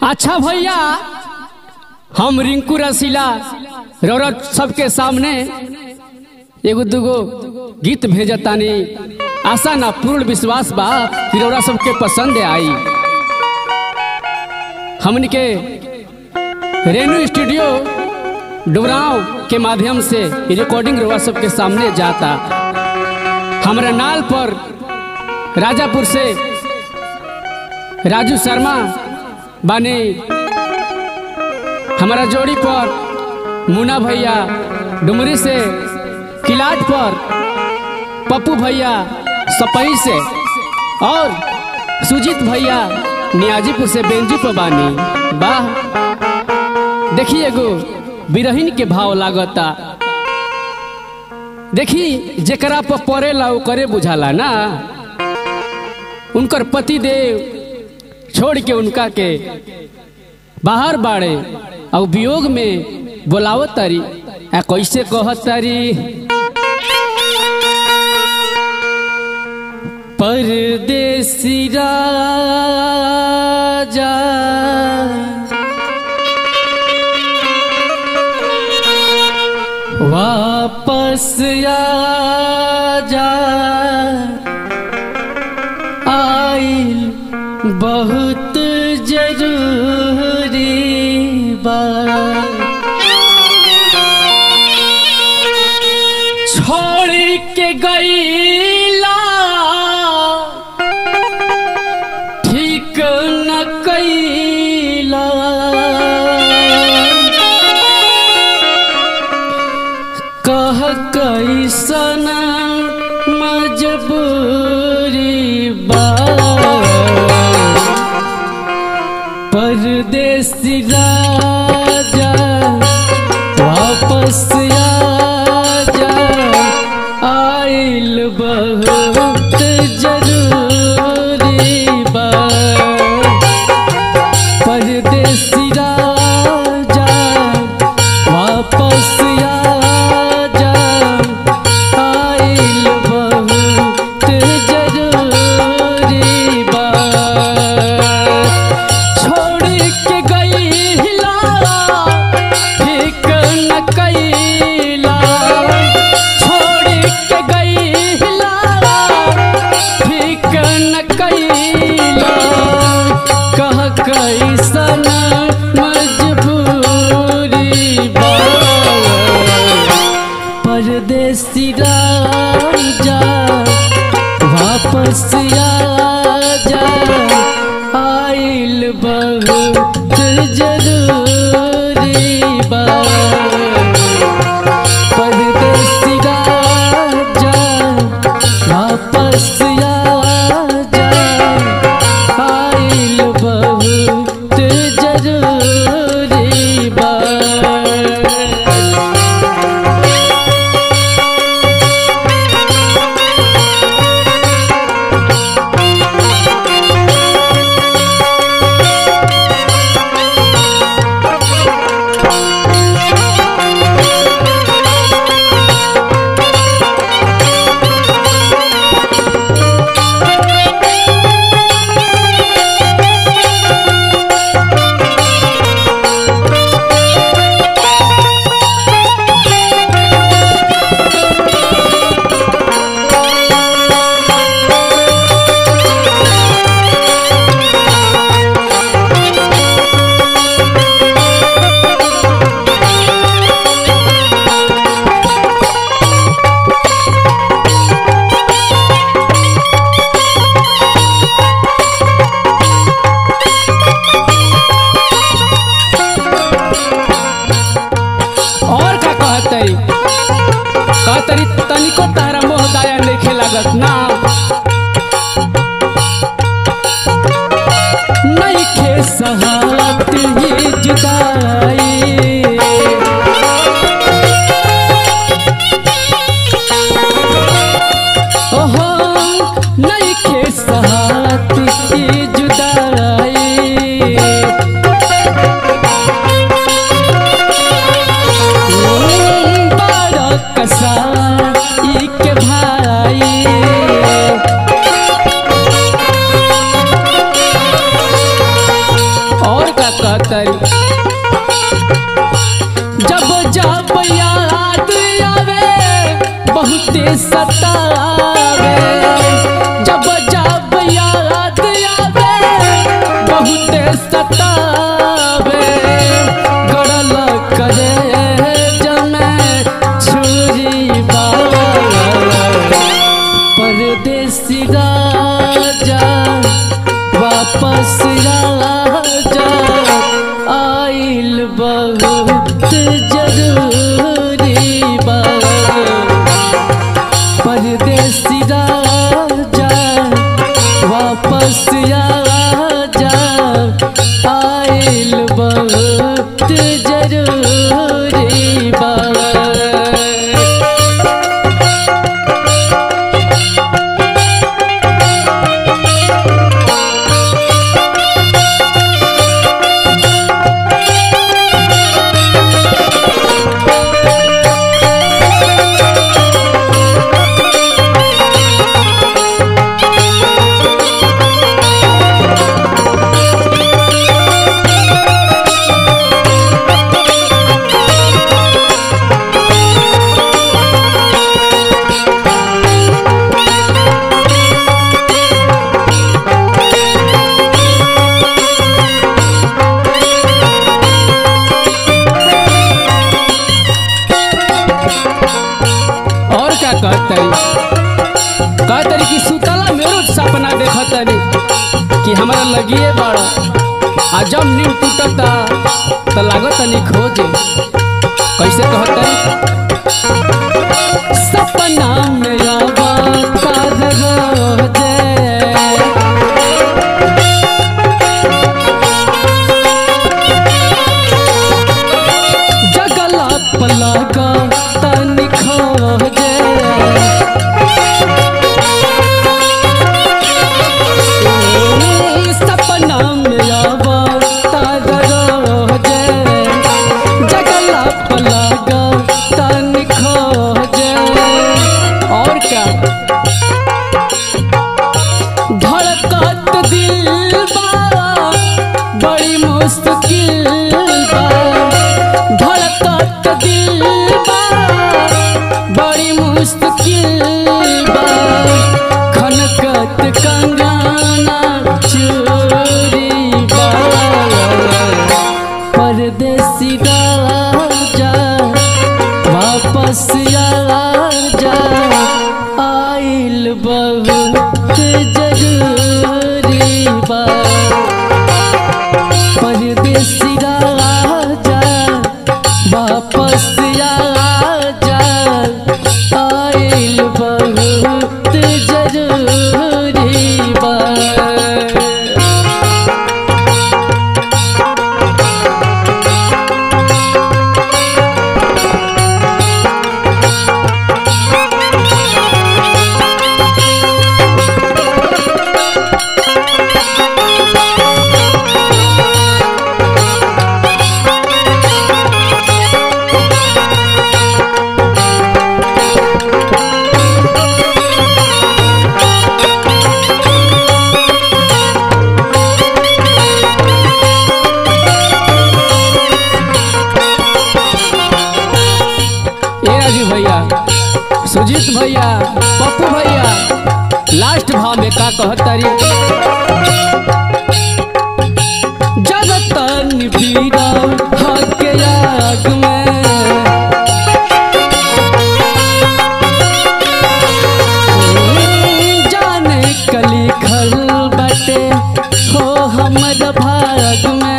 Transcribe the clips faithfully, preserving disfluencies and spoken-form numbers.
अच्छा भैया, हम रिंकू रसीला रौरत सबके सामने एगो दुगो गीत भेजतानी। आशा ना पूर्ण विश्वास बा कि रौरा सबके पसंद आई। हमन के रेनू स्टूडियो डुबराव के माध्यम से रिकॉर्डिंग रौरा सबके सामने जाता। हमारा नाल पर राजापुर से राजू शर्मा बानी, हमारा जोड़ी पर मुन्ना भैया डुमरी से, किलाट पर पप्पू भैया सपही से और सुजीत भैया नियाजीपुर से बेंजू पर बानी। वाह, देखिए एगो बिरहिन के भाव लागता। देखी जेकरा पर पड़ेला ओकरे बुझाला ना। उनकर पति देव छोड़ के उनका के बाहर बाड़े और वियोग में बोलावत तारी। आ कैसे कहत तारी, परदेसी राजा वापस आजा, आइल बहुत जरूरी बा, छोड़ के गईला ठीक न कईला, कह कैसन मजबूरी बा, परदेसी राजा वापस आजा, आइल बहुत जरूरी बा, परदेसी राजा वापस आजा, आइल बहुत जरूरी बा, छोड़ के गईला ठीक न कईला, छोड़ के गईला ठीक न कईला, कह कैसन मजबूरी बा, परदेसी राजा वापस आजा, आइल बहुत जरूरी बा, परदेसी राजा वापस आजा, आइल बहुत जरूरी बा। कहतरी तनिको तारा मोह दाया नइखे लागत ना, नइखे सहात ही जुदाई, ओहो नइखे सहात ही जुदाई, कसाई के भाई, और का कहतरी जब जब याद आवे बहुते सतावे, जब जब याद आवे बहुते सतावे, गड़ल करे जमे छुरी परदेसी राजा वापस राजा आइल बहुत जरूरी बा, परदेसी राजा वापस राजा आइल बहुत जरूरी बा। कहतरी कि सुतला मेरो सपना देखतनी कि हमरा लगिए बड़ा आ जब नींद टूटता तो लागतनी खोजे। कैसे कहतरी सपना में आवता रोजे जगला पलगा तनी खोजे, धड़कत दिल बा बड़ी मुश्किल बा, धड़कत दिल बा बड़ी मुश्किल बा, खनकत कंगना चोरी बा, परदेसी राजा वापस आजा आइल बहुत जरूरी बा, परदेसी राजा वापस आजा आइल बहुत जरूरी बा। सुजीत भैया पप्पू भैया लास्ट भाव में का कहतरी जगतन पीड़ा हके आग में जाने कली खल बटे हो हमर भाग में,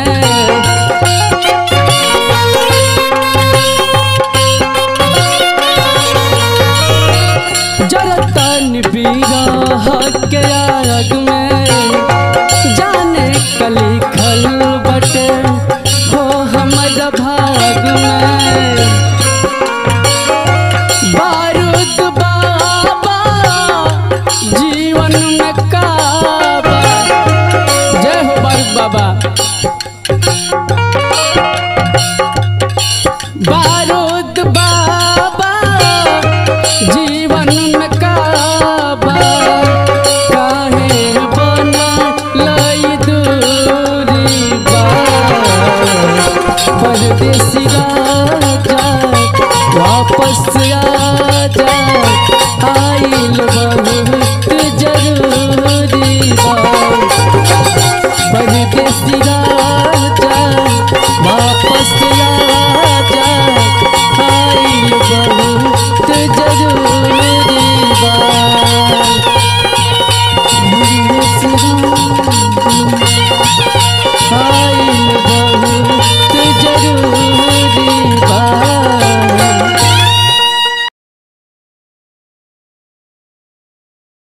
जरतन बिरह के आग में जाने कली खल बटे हो हमर भाग में।